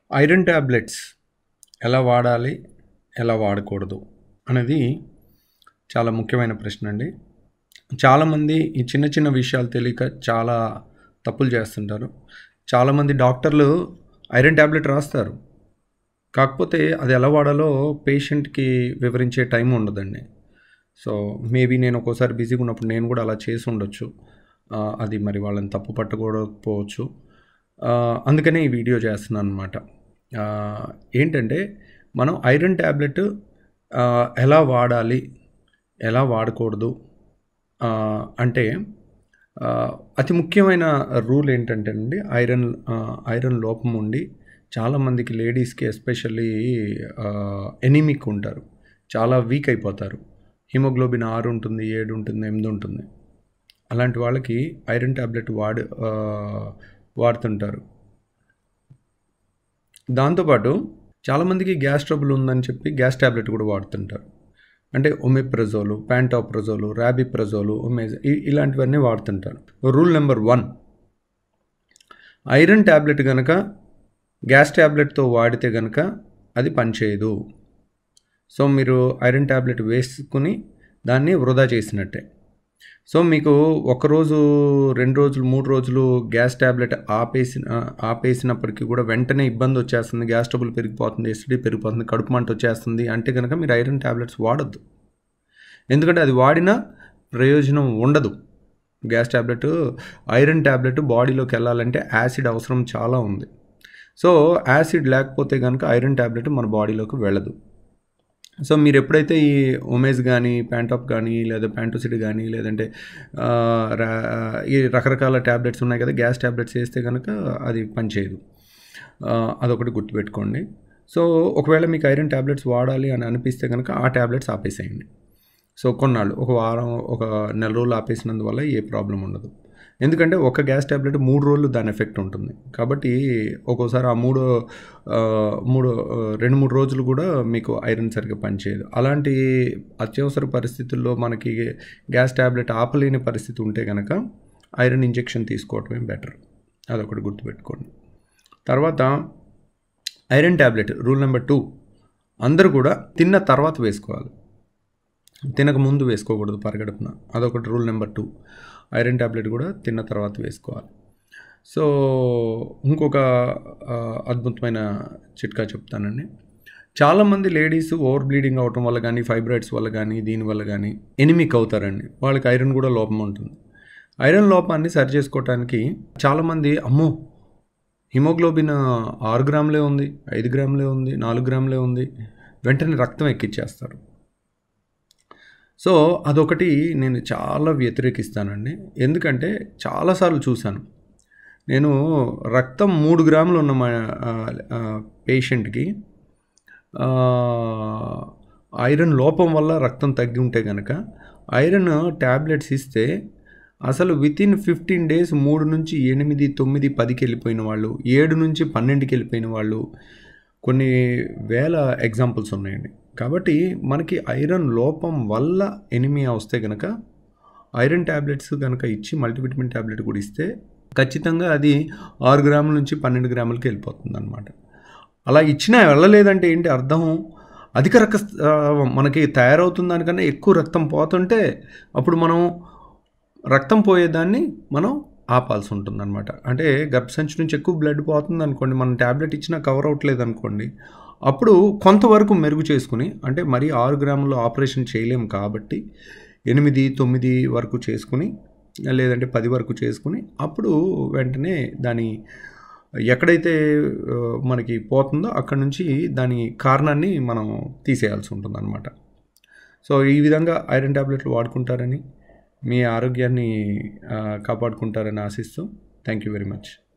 Iron tablets ఎలా వాడాలి, ఎలా వాడకూడదు అనేది చాలా ముఖ్యమైన ప్రశ్న అండి. చాలామంది ఈ చిన్న చిన్న విషయాలు తెలియక చాలా తప్పులు చేస్తుంటారు. చాలామంది డాక్టర్లు ఐరన్ ట్యాబ్లెట్ రాస్తారు, కాకపోతే అది ఎలా వాడాలో పేషెంట్కి వివరించే టైం ఉండదండి. సో మేబీ నేను ఒక్కోసారి బిజీగా ఉన్నప్పుడు నేను కూడా అలా చేసి ఉండొచ్చు. అది మరి వాళ్ళని తప్పు పట్టకూడకపోవచ్చు. అందుకనే ఈ వీడియో చేస్తున్నాను అనమాట. ఏంటంటే మనం ఐరన్ ట్యాబ్లెట్ ఎలా వాడాలి, ఎలా వాడకూడదు అంటే అతి ముఖ్యమైన రూల్ ఏంటంటే అండి, ఐరన్ లోపం ఉండి చాలామందికి లేడీస్కి ఎస్పెషల్లీ ఎనీమిక్ ఉంటారు, చాలా వీక్ అయిపోతారు. హిమోగ్లోబిన్ 6 ఉంటుంది, 7 ఉంటుంది, 8 ఉంటుంది. అలాంటి వాళ్ళకి ఐరన్ ట్యాబ్లెట్ వాడుతుంటారు. దాంతోపాటు చాలామందికి గ్యాస్ ట్రబుల్ ఉందని చెప్పి గ్యాస్ ట్యాబ్లెట్ కూడా వాడుతుంటారు. అంటే ఒమెప్రజోలు, ప్యాంటాప్రజోలు, రాబిప్రజోలు, ఇలాంటివన్నీ వాడుతుంటారు. రూల్ నెంబర్ 1, ఐరన్ ట్యాబ్లెట్ కనుక గ్యాస్ ట్యాబ్లెట్తో వాడితే కనుక అది పనిచేయదు. సో మీరు ఐరన్ ట్యాబ్లెట్ వేసుకుని దాన్ని వృధా చేసినట్టే. సో మీకు 1 రోజు, 2 రోజులు, 3 రోజులు గ్యాస్ ట్యాబ్లెట్ ఆపేసినప్పటికీ కూడా వెంటనే ఇబ్బంది వచ్చేస్తుంది, గ్యాస్ ట్రబుల్ పెరిగిపోతుంది, ఎసిడిటీ పెరిగిపోతుంది, కడుపు మంట వచ్చేస్తుంది అంటే కనుక మీరు ఐరన్ ట్యాబ్లెట్స్ వాడద్దు. ఎందుకంటే అది వాడినా ప్రయోజనం ఉండదు. గ్యాస్ ట్యాబ్లెట్, ఐరన్ ట్యాబ్లెట్ బాడీలోకి వెళ్ళాలంటే యాసిడ్ అవసరం చాలా ఉంది. సో యాసిడ్ లేకపోతే కనుక ఐరన్ ట్యాబ్లెట్ మన బాడీలోకి వెళ్ళదు. సో మీరు ఎప్పుడైతే ఈ ఒమేజ్ కానీ, ప్యాంటాప్ కానీ, లేదా ప్యాంటోసిడ్ కానీ, లేదంటే ఈ రకరకాల ట్యాబ్లెట్స్ ఉన్నాయి కదా, గ్యాస్ ట్యాబ్లెట్స్ వేస్తే కనుక అది పనిచేయదు. అదొకటి గుర్తుపెట్టుకోండి. సో ఒకవేళ మీకు ఐరన్ ట్యాబ్లెట్స్ వాడాలి అని అనిపిస్తే కనుక ఆ ట్యాబ్లెట్స్ ఆపేసేయండి. సో కొన్నాళ్ళు, 1 వారం, 1 నెల రోజులు ఆపేసినందువల్ల ఏ ప్రాబ్లం ఉండదు. ఎందుకంటే ఒక గ్యాస్ ట్యాబ్లెట్ 3 రోజులు దాని ఎఫెక్ట్ ఉంటుంది. కాబట్టి ఒక్కోసారి ఆ 2-3 రోజులు కూడా మీకు ఐరన్ సరిగ్గా పనిచేయదు. అలాంటి అత్యవసర పరిస్థితుల్లో మనకి గ్యాస్ ట్యాబ్లెట్ ఆపలేని పరిస్థితి ఉంటే కనుక ఐరన్ ఇంజెక్షన్ తీసుకోవటమే బెటర్. అదొకటి గుర్తుపెట్టుకోండి. తర్వాత ఐరన్ ట్యాబ్లెట్ రూల్ నెంబర్ 2, అందరూ కూడా తిన్న తర్వాత వేసుకోవాలి, తినక ముందు వేసుకోకూడదు పరగడుపున. అదొకటి రూల్ నెంబర్ 2. ఐరన్ ట్యాబ్లెట్ కూడా తిన్న తర్వాత వేసుకోవాలి. సో ఇంకొక అద్భుతమైన చిట్కా చెప్తానండి. చాలామంది లేడీస్ ఓవర్ బ్లీడింగ్ అవటం వల్ల కానీ, ఫైబ్రాయిడ్స్ వల్ల కానీ, దీనివల్ల కానీ ఎనిమిక్ అవుతారండి. వాళ్ళకి ఐరన్ కూడా లోపం ఉంటుంది. ఐరన్ లోపాన్ని సరి చేసుకోవటానికి చాలామంది అమ్మో హిమోగ్లోబిన్ 6 గ్రాములే ఉంది, 5 గ్రాములే ఉంది, 4 గ్రాములే ఉంది, వెంటనే రక్తం ఎక్కిచ్చేస్తారు. సో అదొకటి నేను చాలా వ్యతిరేకిస్తానండి. ఎందుకంటే చాలాసార్లు చూశాను. నేను రక్తం 3 గ్రాములు ఉన్న మా పేషెంట్కి ఐరన్ లోపం వల్ల రక్తం తగ్గి ఉంటే కనుక ఐరన్ ట్యాబ్లెట్స్ ఇస్తే అసలు వితిన్ 15 days 3 నుంచి 8, 9, 10కి వెళ్ళిపోయిన వాళ్ళు, 7 నుంచి 12కి వెళ్ళిపోయిన వాళ్ళు కొన్ని వేల ఎగ్జాంపుల్స్ ఉన్నాయండి. కాబట్టి మనకి ఐరన్ లోపం వల్ల ఎనిమియా వస్తే కనుక ఐరన్ ట్యాబ్లెట్స్ కనుక ఇచ్చి మల్టీవిటమిన్ ట్యాబ్లెట్ కూడా ఇస్తే ఖచ్చితంగా అది 6 గ్రాముల నుంచి 12 గ్రాములకి వెళ్ళిపోతుంది అనమాట. అలా ఇచ్చినా వెళ్ళలేదంటే ఏంటి అర్థం? అధిక మనకి తయారవుతున్న దానికన్నా ఎక్కువ రక్తం పోతుంటే అప్పుడు మనం రక్తం పోయేదాన్ని మనం ఆపాల్సి ఉంటుంది అనమాట. అంటే గర్భసంచి నుంచి ఎక్కువ బ్లడ్ పోతుంది అనుకోండి, మనం ట్యాబ్లెట్ ఇచ్చినా కవర్ అవ్వట్లేదు అనుకోండి, అప్పుడు కొంతవరకు మెరుగు చేసుకుని, అంటే మరీ 6 గ్రాములు ఆపరేషన్ చేయలేము కాబట్టి 8, 9 వరకు చేసుకుని, లేదంటే 10 వరకు చేసుకుని, అప్పుడు వెంటనే దాని ఎక్కడైతే మనకి పోతుందో అక్కడ నుంచి దాని కారణాన్ని మనం తీసేయాల్సి ఉంటుంది అనమాట. సో ఈ విధంగా ఐరన్ ట్యాబ్లెట్లు వాడుకుంటారని, మీ ఆరోగ్యాన్ని కాపాడుకుంటారని ఆశిస్తూ థ్యాంక్ యూ వెరీ మచ్.